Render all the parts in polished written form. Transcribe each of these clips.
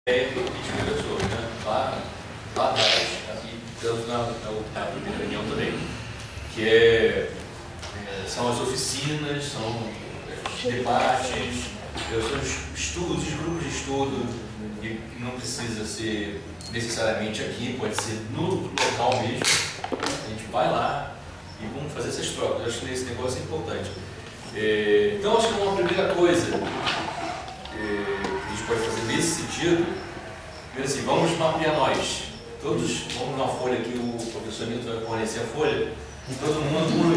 pessoas, né? Lá atrás, e tanto na primeira reunião também, que são as oficinas, são os debates, são os estudos, os grupos de estudo, e não precisa ser necessariamente aqui, pode ser no local mesmo. A gente vai lá e vamos fazer essas trocas. Eu acho que esse negócio é importante. Então, acho que uma primeira coisa que a gente pode fazer nesse sentido, primeiro assim, vamos mapear nós. Todos, vamos na folha aqui, o professor Nilton vai fornecer a folha, todo mundo por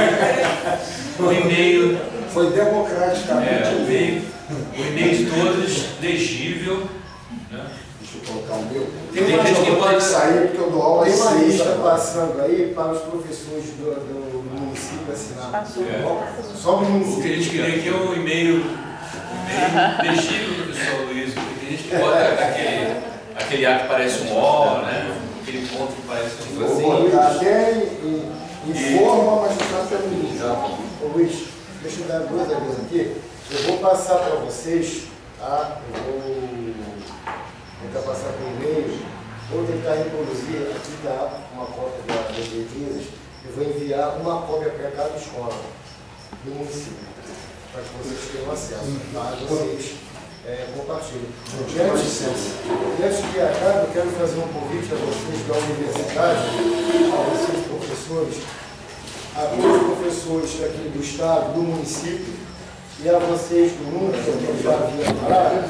e-mail. Foi democraticamente. O e-mail de todos, legível. Né? Deixa eu colocar o meu. Tem gente que pode sair porque eu dou aula Tem uma lista sexta. passando aí para os professores do município assinar. Só o O município. que a gente queria aqui é um e-mail legível do professor Luiz. Tem gente que bota aquele A que parece um O, né? Aquele ponto que parece um Vou negocinho. botar até em forma, mas está feminino. Exato. Ô Luiz, deixa eu dar duas avisos aqui. Eu vou passar para vocês, tá? Eu vou tentar passar por e-mail, vou tentar reproduzir aqui, tá? Uma cópia das diretrizes. Eu vou enviar uma cópia para cada escola do município, para que vocês tenham acesso, tá? Vocês compartilhem. E antes que acabe, eu quero fazer um convite a vocês da universidade, a vocês professores, a todos os professores aqui do estado, do município, e a vocês do mundo, que eu já havia falado.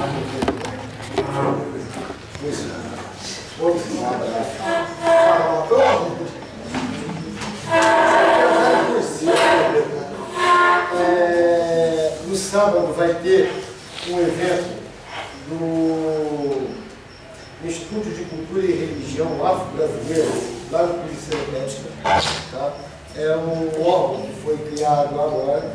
No sábado vai ter um evento do Estúdio de Cultura e Religião Afro-Brasileira, lá no Polícia Médica. Tá? É um órgão que foi criado agora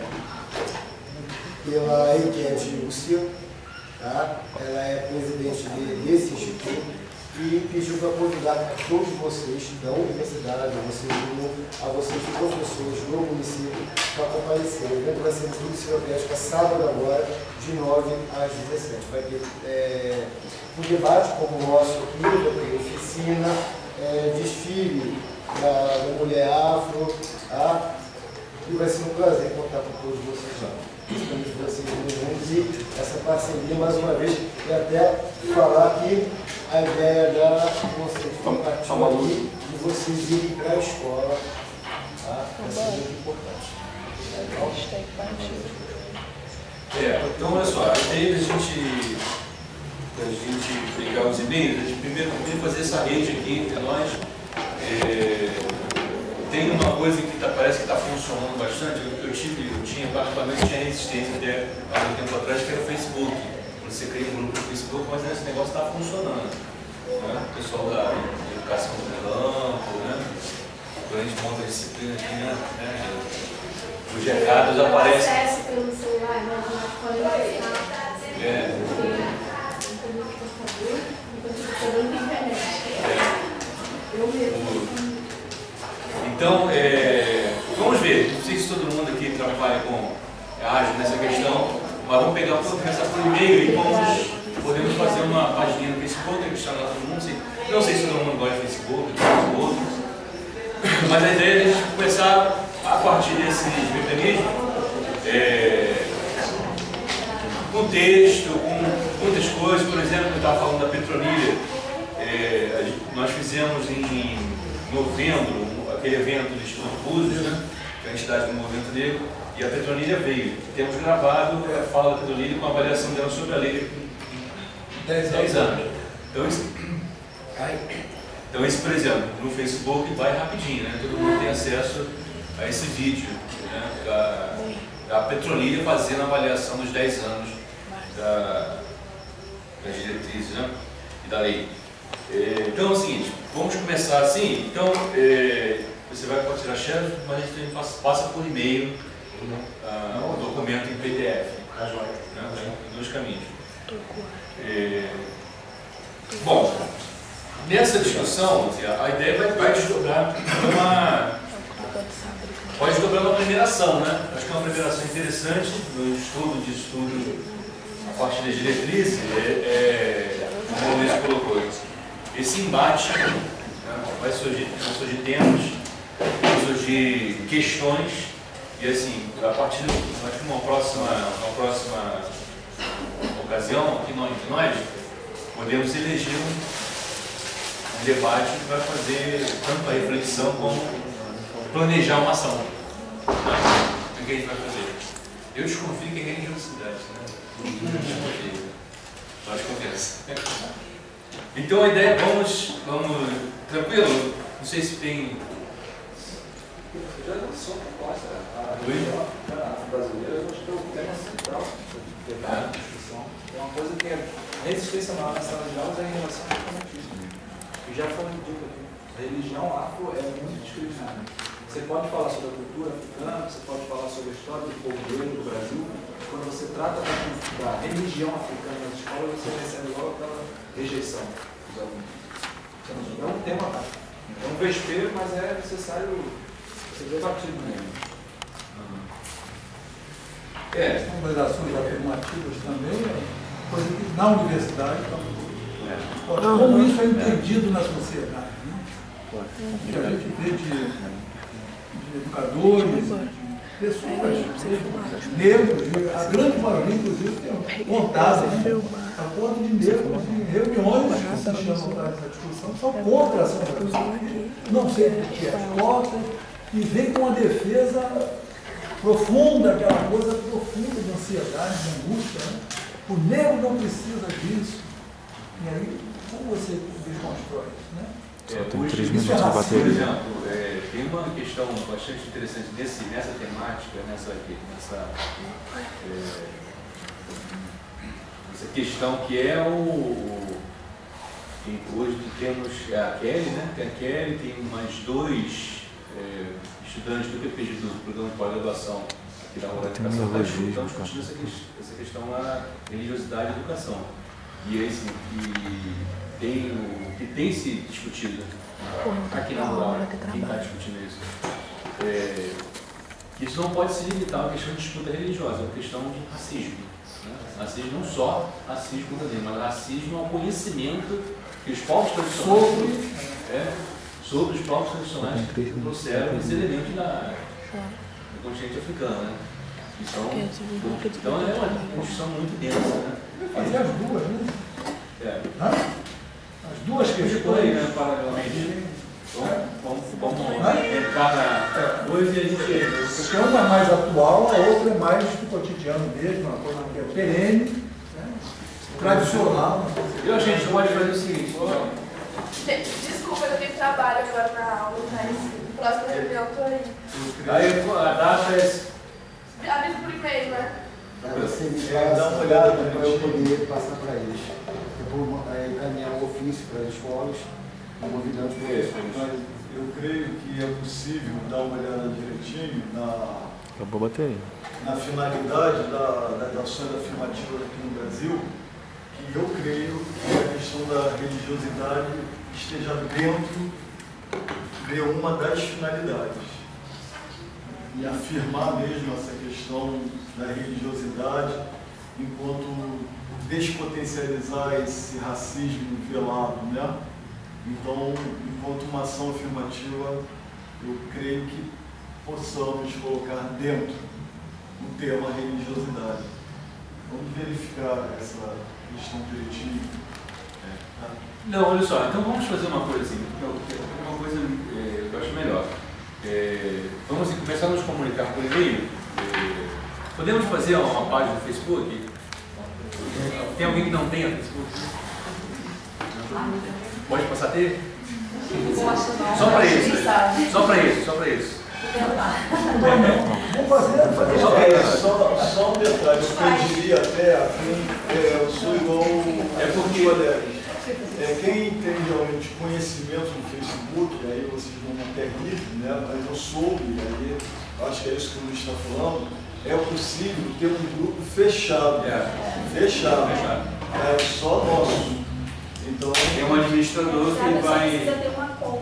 pela Enquete Lúcia, tá? Ela é presidente desse instituto e pediu para convidar a todos vocês da universidade, a vocês professores do município, para comparecer. O evento vai ser no Clube Ciropédica, sábado agora, de 9 às 17. Vai ter um debate como o nosso aqui, vai ter oficina, desfile da mulher afro, tá? E vai ser um prazer contar com todos vocês lá. Principalmente vocês e essa parceria mais uma vez, e até falar aqui a ideia da vocês compartilhar aqui e vocês irem para a escola, tá? Vai ser muito importante. Então, olha só, a ideia da gente pegar os e-mails, a gente primeiro fazer essa rede aqui entre nós. Tem uma coisa que parece que está funcionando bastante. Eu tinha particularmente resistência até há um tempo atrás, que era o Facebook. Você cria um grupo no Facebook, mas esse negócio está funcionando. Né? O pessoal da educação do campo, né? Quando a gente monta a disciplina aqui, né? Os recados aparecem. Acesso pelo celular, não pode Então, vamos ver. Não sei se todo mundo aqui trabalha ágil nessa questão, mas vamos começar por e-mail e podemos fazer uma página no Facebook, que chama todo mundo. Não sei se todo mundo gosta de Facebook, mas a ideia é a gente começar a partir desse mecanismo, com texto, com muitas coisas. Por exemplo, eu estava falando da Petronilha, nós fizemos em novembro aquele evento do Instituto Búzios, né, que é a entidade do movimento negro, e a Petronilha veio. Temos gravado a fala da Petronilha com a avaliação dela sobre a lei de 10 anos. Então, esse, por exemplo, no Facebook vai rapidinho, né? Todo mundo tem acesso a esse vídeo, né? Da Petronilha fazendo a avaliação dos 10 anos das diretrizes, né? E da lei. Então é o seguinte, vamos começar assim. Então, você vai compartilhar shares, mas a gente também passa por e-mail o documento em PDF. Né? Em dois caminhos. Bom, nessa discussão, a ideia vai desdobrar pode desdobrar uma primeira ação, né? Acho que é uma primeira ação interessante no estudo a partir das diretrizes, esse embate, né, vão surgir temas, vão surgir questões, e assim, a partir de uma próxima ocasião, aqui nós podemos eleger um debate que vai fazer tanto a reflexão como planejar uma ação. O que a gente vai fazer? Eu desconfio que é religiosidade, né? Só desconfiança. Então a ideia, vamos tranquilo? Não sei se tem. Já lançou a proposta. A brasileira, acho que é o tema central do debate, da discussão. É uma coisa que é resistência maior na sala de aulas em relação ao fanatismo. E já foi dito aqui, a religião afro é muito discriminada. Você pode falar sobre a cultura africana, você pode falar sobre a história do povo negro do Brasil. Quando você trata da religião africana nas escolas, você recebe logo aquela rejeição dos alunos. Então, é um tema, é um vespeiro, mas é necessário ser debatido mesmo. As organizações afirmativas também é coisa que na universidade como isso é entendido na sociedade, né? O que a gente vê de educadores, de pessoas negros, a grande maioria, inclusive, tem contado, a ponto de negros em reuniões que se chamam para essa discussão, são contra essa organização. Não sei o que é contra, e vem com uma defesa profunda, aquela coisa profunda de ansiedade, de angústia. Né? O negro não precisa disso. E aí, como você desconstrói isso? Né? Tem 3 minutos de Por bateria. exemplo, tem uma questão bastante interessante nessa temática, nessa questão que é hoje temos a Kelly, né? Tem a Kelly, tem mais 2 estudantes do PPG, do programa de pós-graduação aqui da Universidade estão discutindo essa questão da religiosidade e educação. E é assim, que tem se discutido aqui na Rural, quem está discutindo isso? Isso não pode se limitar a uma questão de disputa religiosa, é uma questão de racismo. Né? Racismo não só racismo brasileiro, mas racismo é um conhecimento que os povos tradicionais sobre os povos tradicionais trouxeram esse elemento do continente africano. Né? Então é uma discussão muito densa. Né? Fazer as duas, né? As duas questões, né, paralelamente. Vamos entrar na coisa e a gente. Porque uma é mais atual, a outra é mais do cotidiano mesmo, uma coisa que é perene, né? Tradicional. Eu acho que a gente pode fazer o seguinte. Desculpa, eu tenho trabalho agora na aula, mas no próximo reunião eu tô aí. Aí a data é. Avisa por e-mail, né? Você me dá uma olhada para eu poder passar para eles. Eu vou encaminhar um ofício para as escolas, convidando os professores. Eu creio que é possível dar uma olhada direitinho Acabou a bateria. na finalidade das ações afirmativas aqui no Brasil, que eu creio que a questão da religiosidade esteja dentro de uma das finalidades. E afirmar mesmo essa questão da religiosidade enquanto despotencializar esse racismo velado, né? Então, enquanto uma ação afirmativa, eu creio que possamos colocar dentro o tema religiosidade. Vamos verificar essa questão direitinho. Tá? Não, olha só, então vamos fazer uma coisa assim, uma coisa que eu acho melhor. Vamos começar a nos comunicar por e-mail. Podemos fazer uma página no Facebook? Tem alguém que não tenha Facebook? Pode passar a ter? Só para isso. Só para isso. Vamos fazer. Só um detalhe, eu diria até a quem eu sou igual porque o colegas. Quem tem realmente conhecimento no Facebook, aí vocês vão até rir, né? Mas eu soube, aí acho que é isso que o Luiz está falando, é possível ter um grupo fechado. Fechado. É só nosso. Então, tem um administrador que vai. Precisa ter uma conta.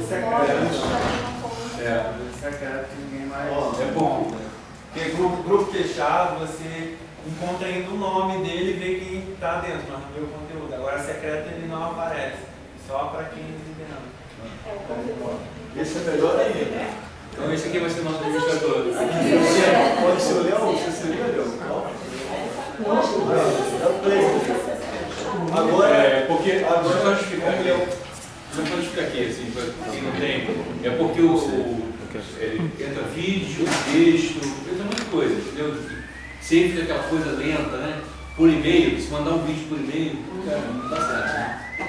Secreto que ninguém mais. É bom. Porque grupo fechado, você encontra ainda o nome dele e vê quem está dentro, mas não vê o conteúdo. Agora, secreto ele não aparece. só para quem vive não. Esse é melhor ainda. Então esse aqui vai ser nosso administrador. Pode ser o Léo, você seria Léo? Agora, porque agora deixa eu só explicar aqui. Deixa eu explicar aqui, assim, para quem não tem. É porque entra vídeo, texto, entra muita coisa, entendeu? Sempre fica aquela coisa lenta, né? Por e-mail, se mandar um vídeo por e-mail, cara, não dá certo, né?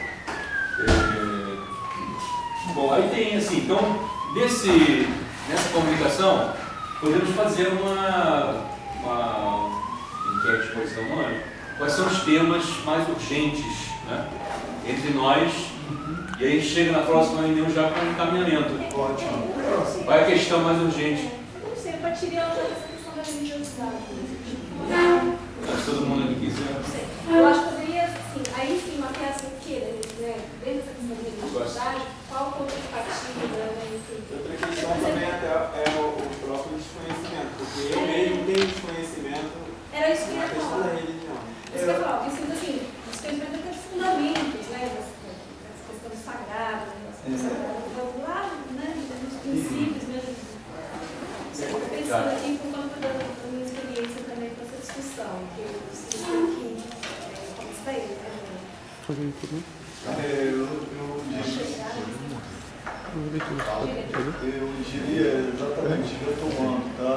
Bom, aí tem assim, então, nessa comunicação, podemos fazer uma enquete, pode ser um nome, quais são os temas mais urgentes, né, entre nós, e aí chega na próxima reunião já com um encaminhamento. ótimo. Qual é a questão mais urgente? Não sei, eu partiria essa questão da religiosidade. Acho que todo mundo aqui quiser. Eu acho que poderia, assim, aí sim, mapear assim, o que, né? Dentro dessa questão da religiosidade, qual o ponto de partida, né? Enfim. Outra questão também até é o próprio desconhecimento, porque eu mesmo tenho desconhecimento Era isso que eu na ia questão falar. da religião. Isso que eu ia falar, porque assim, desconhecimento até de fundamentos, né? Das questões sagradas, lá, né? Dos princípios mesmo. Eu estou pensando aqui por conta da minha experiência também com essa discussão, que eu sinto que está aí, né? Eu diria exatamente, retomando, tá?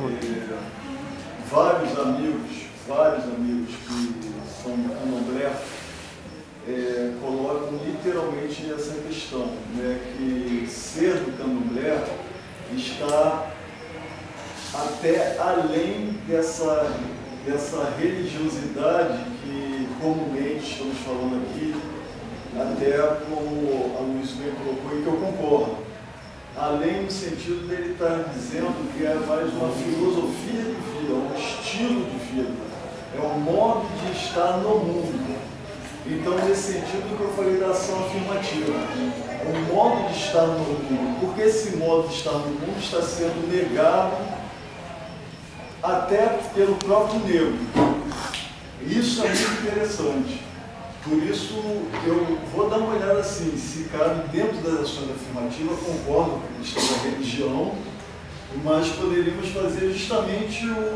Vários amigos que são do candomblé colocam literalmente essa questão, né? Que ser do candomblé está até além dessa religiosidade que comumente estamos falando aqui, até como a Luiz bem colocou e que eu concordo. Além no sentido dele estar dizendo que é mais uma filosofia de vida, um estilo de vida, é um modo de estar no mundo. Então, nesse sentido que eu falei da ação afirmativa, um modo de estar no mundo, porque esse modo de estar no mundo está sendo negado até pelo próprio negro. Isso é muito interessante. Por isso, eu vou dar uma olhada assim, se cabe dentro das ações afirmativas, concordo com a questão da religião, mas poderíamos fazer justamente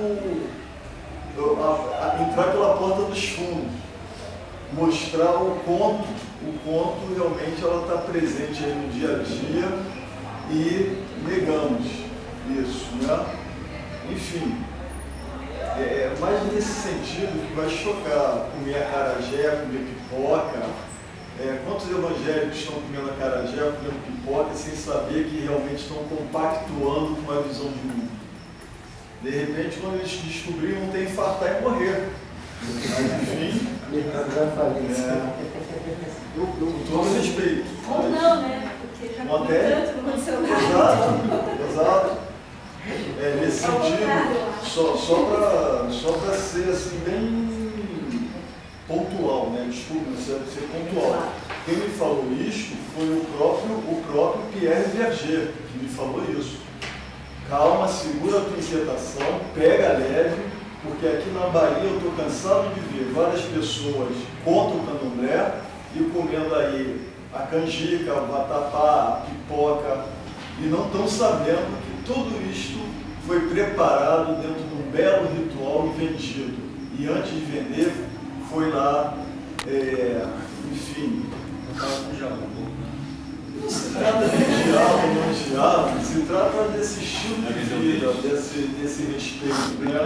entrar pela porta dos fundos, mostrar o conto realmente ela está presente aí no dia a dia e negamos isso, né? Enfim. Mais nesse sentido que vai chocar comer acarajé, comer pipoca. Quantos evangélicos estão comendo acarajé, comendo pipoca, sem saber que realmente estão compactuando com a visão de mundo? De repente, quando eles descobrirem, vão ter que infartar e morrer. Mas, enfim, com todo respeito. Ou não, né? Porque já não tanto no celular. Exato. Nesse sentido, só para ser assim, bem pontual, né? Desculpa, ser pontual. Quem me falou isso foi o próprio Pierre Verger, que me falou isso. Calma, segura a tua inquietação, pega leve, porque aqui na Bahia eu estou cansado de ver várias pessoas contra o candomblé e comendo aí a canjica, o vatapá, a pipoca, e não estão sabendo que tudo isto foi preparado dentro de um belo ritual e vendido. E antes de vender, foi lá, enfim. Não se trata de diálogo, se trata desse estilo de vida, desse respeito. Né?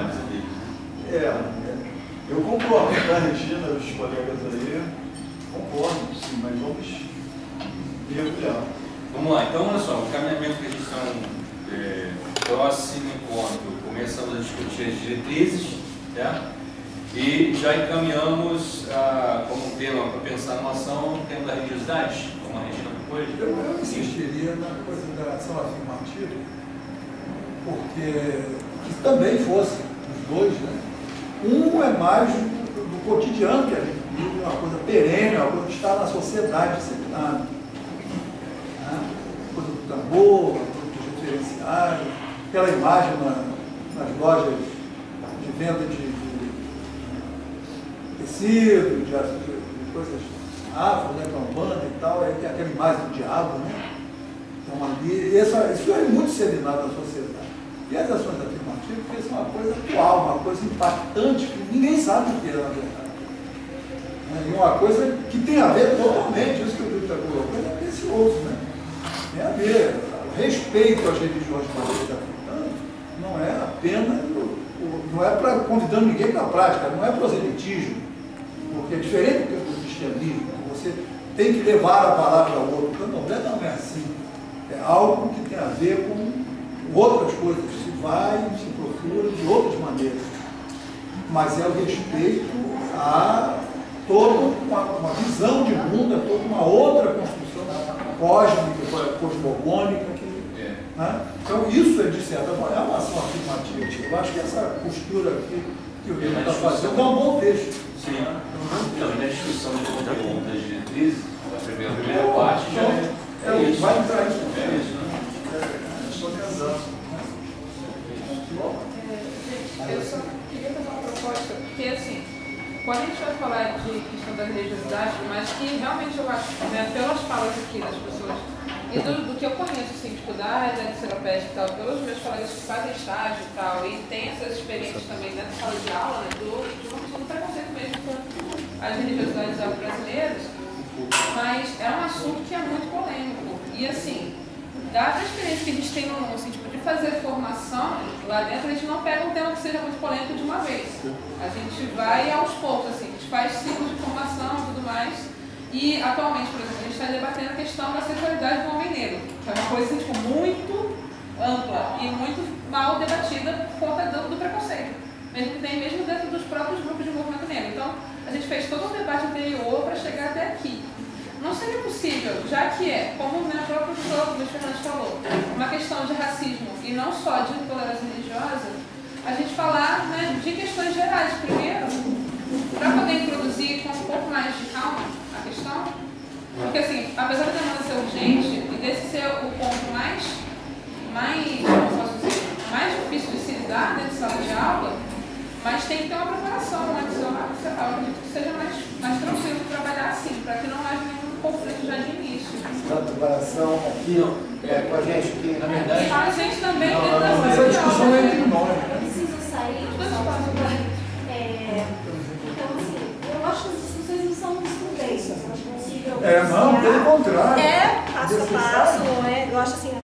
Eu concordo com a Regina e os colegas aí, concordo, sim, mas vamos mergulhar. Vamos lá, então olha só, o caminhamento que a gente está próximo encontro, começamos a discutir as diretrizes, certo? E já encaminhamos como tema para pensar numa ação, o tema da religiosidade, como a Regina propôs. Eu insistiria na consideração afirmativa, porque que também fosse os dois, né? Um é mais do cotidiano que a gente vive, uma coisa perene, uma coisa que está na sociedade disseminada. Coisa do tambor, coisa dos referenciais, aquela imagem nas lojas de venda de tecido, de coisas África, né, Umbanda e tal, aí tem aquela imagem do diabo, né? Então ali, isso é muito disseminado na sociedade. E as ações afirmativas, porque isso é uma coisa atual, uma coisa impactante, que ninguém sabe o que é, na verdade. E uma coisa que tem a ver totalmente, isso que o Vitor está colocando, é precioso, né? Tem a ver. O respeito às religiões de matriz africana não é apenas, não é para convidando ninguém para a prática, não é proselitismo, porque é diferente do cristianismo, você tem que levar a palavra ao outro. O candomblé não é assim. É algo que tem a ver com outras coisas, se vai, se procura de outras maneiras. Mas é o respeito a toda uma visão de mundo, a toda uma outra construção cósmica, cosmogônica. Né? Então isso é, de certa forma, é uma ação afirmativa. Eu acho que essa postura aqui que o Vitor está fazendo é um bom texto. Sim. Então, e na discussão de conteúdo das diretrizes, a primeira parte já é isso. Vai entrar isso. É isso, né? Estou casando. Eu só queria fazer uma proposta, porque assim, quando a gente vai falar de questão da religiosidade, mas que realmente eu acho, né, pelas falas aqui das pessoas, e do que eu conheço, assim, tipo, da área seropédica e tal, pelos meus colegas que fazem estágio e tal, e tem essas experiências também dentro da sala de aula, né, do preconceito mesmo com as religiosidades afro-brasileiras, mas é um assunto que é muito polêmico. E assim, dada a experiência que a gente tem no assim, tipo, de fazer formação, lá dentro a gente não pega um tema que seja muito polêmico de uma vez. A gente vai aos poucos, assim, a gente faz ciclos de formação e tudo mais. E atualmente, por exemplo, a gente está debatendo a questão da sexualidade do homem negro, que é uma coisa tipo, muito ampla e muito mal debatida por conta do preconceito, mesmo dentro dos próprios grupos de movimento negro. Então, a gente fez todo um debate anterior para chegar até aqui. Não seria possível, já que é, como o meu próprio professor Luiz Fernandes falou, uma questão de racismo e não só de intolerância religiosa, a gente falar, né, de questões gerais primeiro, para poder introduzir com um pouco mais de calma a questão, porque assim, apesar da demanda ser urgente e desse ser o ponto mais, como posso dizer, mais difícil de se lidar dentro de sala de aula, mas tem que ter uma preparação antes, eu acredito que seja mais tranquilo trabalhar assim, para que não haja nenhum conflito já de início. A preparação aqui com a gente que, na verdade, e a gente também não, mas a discussão é entre nós. Eu preciso sair, então assim, eu acho que as discussões não são excludentes, eu acho possível. Não, pelo contrário. É passo a passo, eu acho assim.